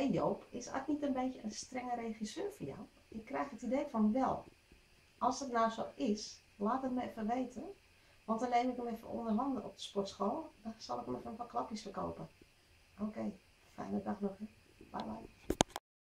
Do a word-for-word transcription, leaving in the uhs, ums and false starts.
hey Joop, is Art niet een beetje een strenge regisseur voor jou? Ik krijg het idee van wel. Als het nou zo is, laat het me even weten. Want dan neem ik hem even onder handen op de sportschool. Dan zal ik hem even een paar klapjes verkopen. Oké, okay, fijne dag nog. Hè. Bye bye.